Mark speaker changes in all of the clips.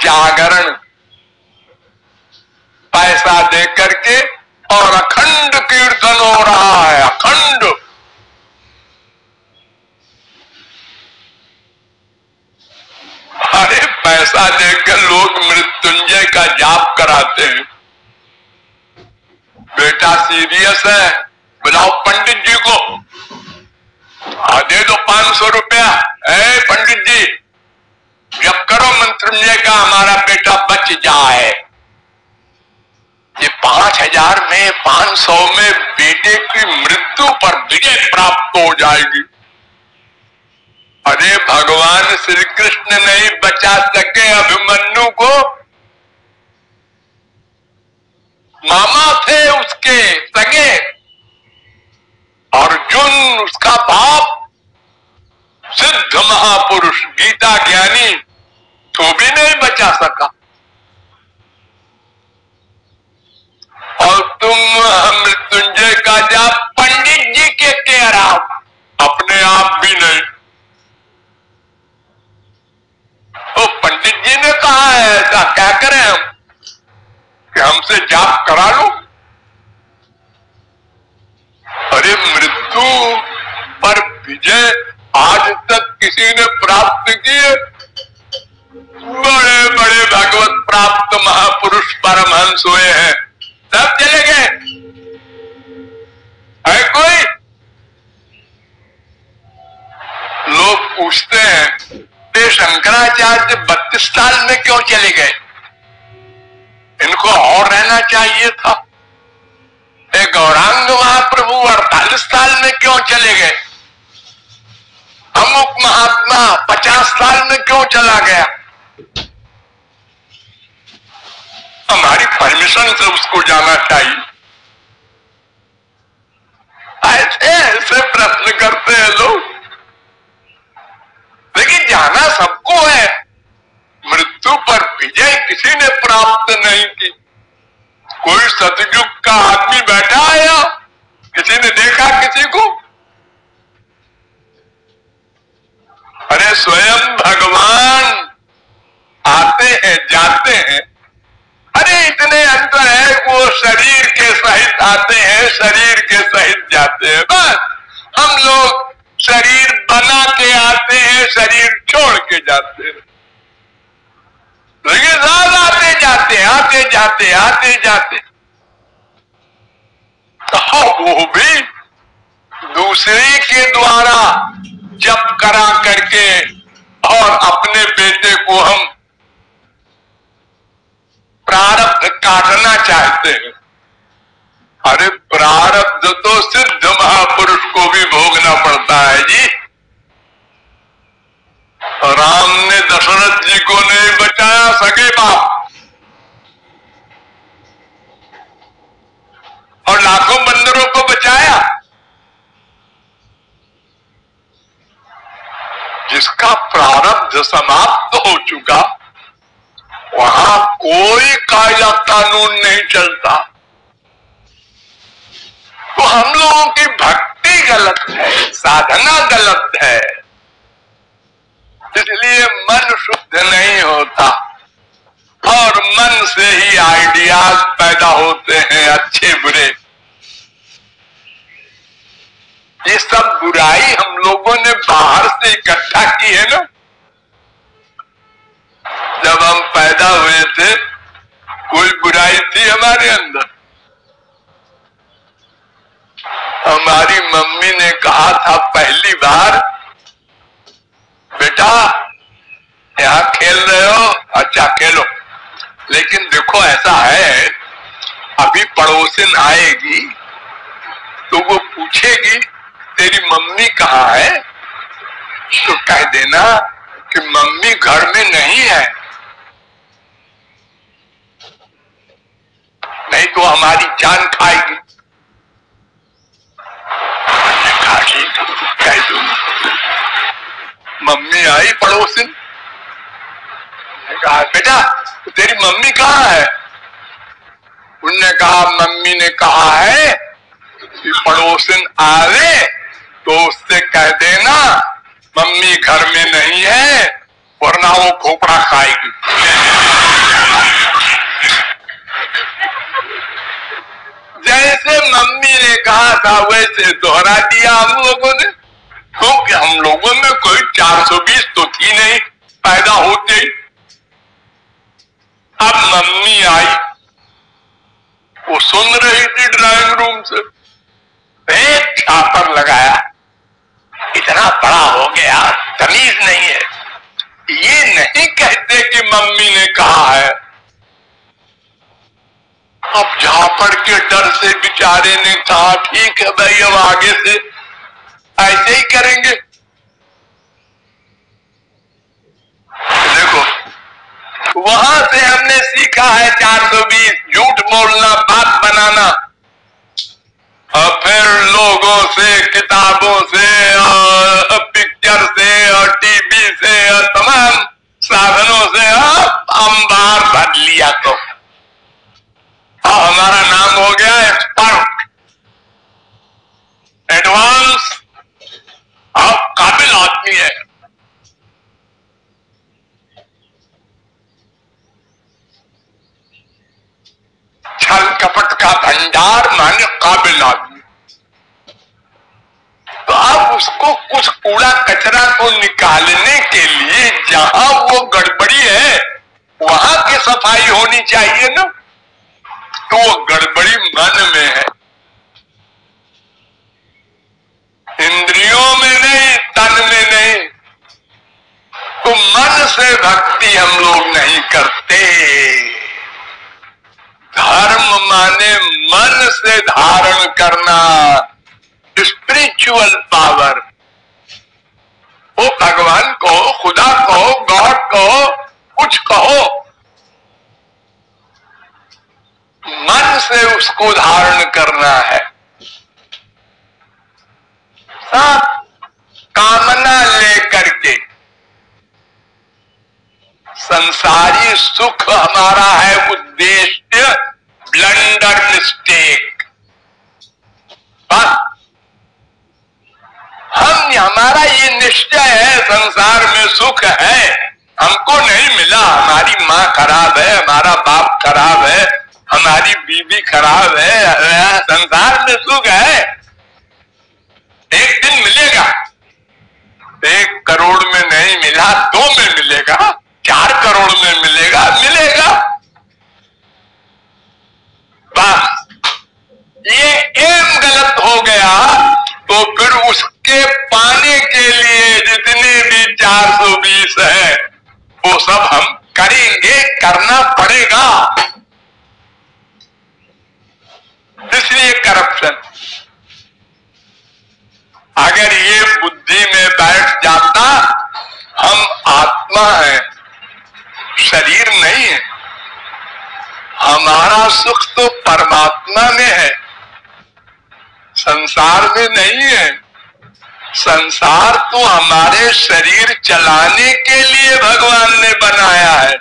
Speaker 1: जागरण पैसा दे करके, और अखंड कीर्तन हो रहा है, अखंड। अरे पैसा देकर लोग मृत्युंजय का जाप कराते हैं। बेटा सीरियस है, बुलाओ पंडित जी को, दे दो 500 रुपया। पंडित जी जब करो मृत्युंजय का, हमारा बेटा बच जाए। ये 5000 में 500 में बेटे की मृत्यु पर विजय प्राप्त हो जाएगी। अरे भगवान श्री कृष्ण नहीं बचा सके अभिमन्यु को, मामा थे उसके सगे, अर्जुन उसका बाप, सिद्ध महापुरुष गीता ज्ञानी, तो भी नहीं बचा सका। और तुम मृत्युंजय का जाप पंडित जी के कह रहा, अपने आप भी नहीं। तो पंडित जी ने कहा है ऐसा, क्या करें हम कि हमसे जाप करा लो। अरे मृत्यु पर विजय आज तक किसी ने प्राप्त किए? बड़े बड़े भगवत प्राप्त महापुरुष परमहंस हुए हैं, सब चले गए। है कोई? लोग पूछते हैं ये शंकराचार्य 32 साल में क्यों चले गए? इनको और रहना चाहिए था। ये गौरांग महाप्रभु 48 साल में क्यों चले गए? अमुक महात्मा 50 साल में क्यों चला गया? हमारी परमिशन से उसको जाना चाहिए। ऐसे ऐसे प्रश्न करते हैं लोग, लेकिन जाना सबको है। मृत्यु पर विजय किसी ने प्राप्त नहीं की। कोई सतयुग का आदमी बैठा है या किसी ने देखा किसी को? अरे स्वयं भगवान आते हैं जाते हैं। अरे इतने अंतर है, वो शरीर के सहित आते हैं, शरीर के सहित जाते हैं। बस हम लोग शरीर बना के आते हैं, शरीर छोड़ के जाते हैं। लेकिन साल आते जाते आते जाते आते जाते, तो वो भी दूसरे के द्वारा जप करा करके और अपने बेटे को हम प्रारब्ध काटना चाहते हैं। अरे प्रारब्ध तो सिद्ध महापुरुष को भी भोगना पड़ता है जी। राम ने दशरथ जी को नहीं बचाया, सगे बाप, और लाखों बंदरों को बचाया। जिसका प्रारब्ध समाप्त हो चुका, वहां कोई कायदा कानून नहीं चलता। तो हम लोगों की भक्ति गलत है, साधना गलत है, इसलिए मन शुद्ध नहीं होता और मन से ही आइडियाज पैदा होते हैं, अच्छे बुरे। ये सब बुराई हम लोगों ने बाहर से इकट्ठा की है ना। जब हम पैदा हुए थे कोई बुराई थी हमारे अंदर? हमारी मम्मी ने कहा था पहली बार, बेटा यहाँ खेल रहे हो, अच्छा खेलो, लेकिन देखो ऐसा है, अभी पड़ोसिन आएगी तो वो पूछेगी तेरी मम्मी कहाँ है, तो कह देना कि मम्मी घर में नहीं है, नहीं तो हमारी जान खाएगी। कह दो मम्मी आई पड़ोसिन, कहा बेटा तेरी मम्मी कहाँ है? उनने कहा मम्मी ने कहा है कि पड़ोसिन आवे तो उससे कह देना मम्मी घर में नहीं है, वरना वो खोपड़ा खाएगी। था वैसे दोहरा दिया हम लोगों ने, क्योंकि हम लोगों में कोई 420 तो थी नहीं पैदा होते ही। अब मम्मी आई, वो सुन रही थी ड्राइंग रूम से, एक छापर लगाया, इतना बड़ा हो गया तमीज नहीं है, ये नहीं कहते कि मम्मी ने कहा है। अब झापड़ के डर से बेचारे ने कहा ठीक है भाई अब आगे से ऐसे ही करेंगे। देखो वहां से हमने सीखा है 420 झूठ बोलना, बात बनाना, और फिर लोगों से, किताबों से और पिक्चर से और टीवी से और तमाम साधनों से अंबार भर लिया तो हमारा नाम हो गया एक्सपर्ट, एडवांस और काबिल आदमी है। छल कपट का भंडार माने काबिल आदमी। तो अब उसको कुछ कूड़ा कचरा को निकालने के लिए जहां वो गड़बड़ी है वहां की सफाई होनी चाहिए ना, तो वो गड़बड़ी मन में है, इंद्रियों में नहीं, तन में नहीं। तो मन से भक्ति हम लोग नहीं करते। धर्म माने मन से धारण करना, स्पिरिचुअल पावर। वो भगवान को, खुदा को, गॉड को कुछ कहो, मन से उसको धारण करना है। सब कामना लेकर के संसारी सुख हमारा है उद्देश्य, ब्लंडर मिस्टेक। हमारा ये निश्चय है संसार में सुख है, हमको नहीं मिला, हमारी माँ खराब है, हमारा बाप खराब है, हमारी बीवी खराब है, संसार में सुख है, एक दिन मिलेगा। 1 करोड़ में नहीं मिला, 2 में मिलेगा, 4 करोड़ में मिलेगा, मिलेगा। बस ये एम गलत हो गया तो फिर उसके पाने के लिए जितने भी 420 है वो सब हम करेंगे, करना पड़ेगा। इसलिए करप्शन, अगर ये बुद्धि में बैठ जाता हम आत्मा है, शरीर नहीं है, हमारा सुख तो परमात्मा में है, संसार में नहीं है। संसार तो हमारे शरीर चलाने के लिए भगवान ने बनाया है।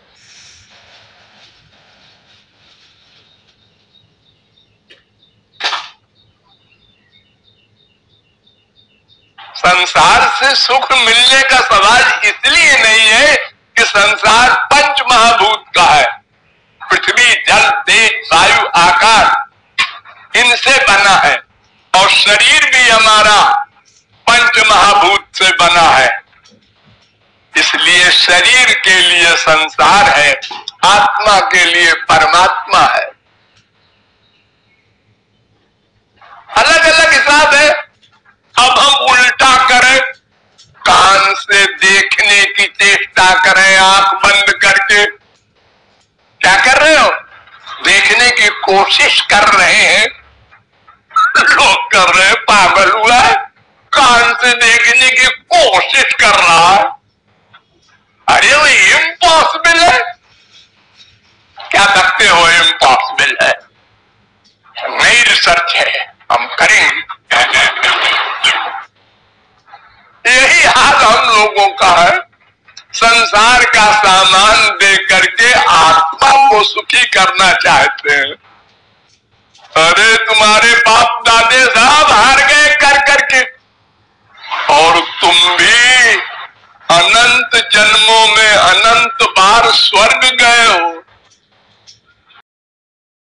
Speaker 1: संसार से सुख मिलने का सवाल इसलिए नहीं है कि संसार 5 महाभूत का है, पृथ्वी, जल, तेज, वायु, आकाश, इनसे बना है, और शरीर भी हमारा 5 महाभूत से बना है। इसलिए शरीर के लिए संसार है, आत्मा के लिए परमात्मा है। अलग अलग हिसाब है। अब हम उल्टा करें, कान से देखने की चेष्टा करें आंख बंद करके, क्या कर रहे हो? देखने की कोशिश कर रहे हैं। लोग कर रहे हैं, पागल हुआ है, कान से देखने की कोशिश कर रहा है। अरे वो इम्पॉसिबल है। क्या करते हो? इम्पॉसिबल है, नई रिसर्च है, हम करेंगे। यही हाल हम लोगों का है। संसार का सामान दे करके आत्मा को सुखी करना चाहते हैं। अरे तुम्हारे बाप दादे साहब हार गए कर करके, और तुम भी अनंत जन्मों में अनंत बार स्वर्ग गए हो।